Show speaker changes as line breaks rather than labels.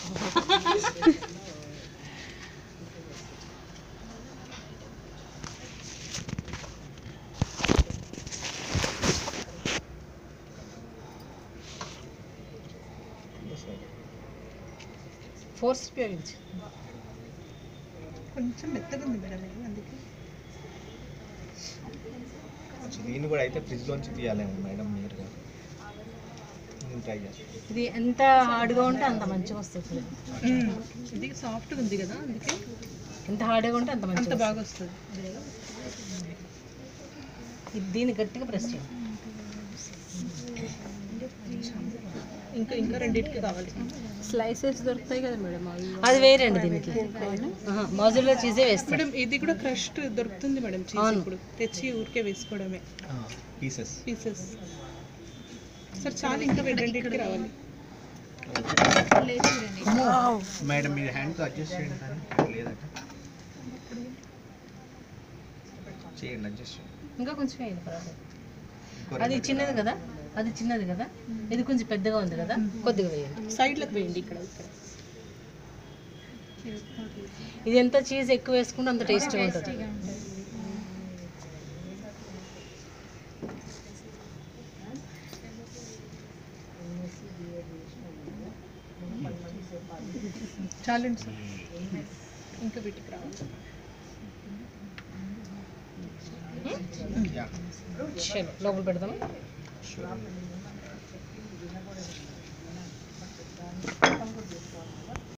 Force ఉపయోగించి
కొంచెం మెత్తగా ఉంది మేడం ఇది, అందుకే
దీన్ని కూడా అయితే ఫ్రిడ్జ్లోంచి తీయాలేమో మేడం నేరుగా. నేను ట్రై చేస్తాను.
ఇది ఎంత హార్డ్గా ఉంటే అంత మంచిగా వస్తుంది.
ఇది సాఫ్ట్గా ఉంది కదా, అందుకే
ఎంత హార్డ్గా ఉంటే అంత
అంత
మంచిగా
బాగా వస్తుంది.
ఇది దీన్ని గట్టిగా ప్రెస్ చేయాలి.
ఇంకా ఇంకా రెండింటికి కావాలి.
స్లైసెస్ దొరుకుతాయి కదా మేడం,
అది వేరండి దీనికి. మాజుల్లో చీజే వేస్తాం
మేడం ఇది కూడా క్రష్డ్ దొరుకుతుంది మేడం చీజ్. ఇప్పుడు తెచ్చి ఊరికే వేసుకోవడమే
పీసెస్.
సార్ చాలా ఇంకా రెండింటికి రావాలి.
మేడం మీరు హ్యాండ్తో అడ్జస్ట్ చేయండి, కానీ లేదంటే చేయండి, అడ్జస్ట్ చేయండి.
ఇంకా కొంచెం వేయండి పర్వాలేదు. అది చిన్నది కదా, అది చిన్నది కదా, ఇది కొంచెం పెద్దగా ఉంది కదా, కొద్దిగా వేయండి.
సైడ్లకు వేయండి. ఇక్కడ
ఇది ఎంత చీజ్ ఎక్కువ వేసుకుంటే అంత టేస్ట్గా ఉంటుంది.
చాలండి సార్, ఇంకా వీటికి రావాలి.
చలో లోపల పెడదాము.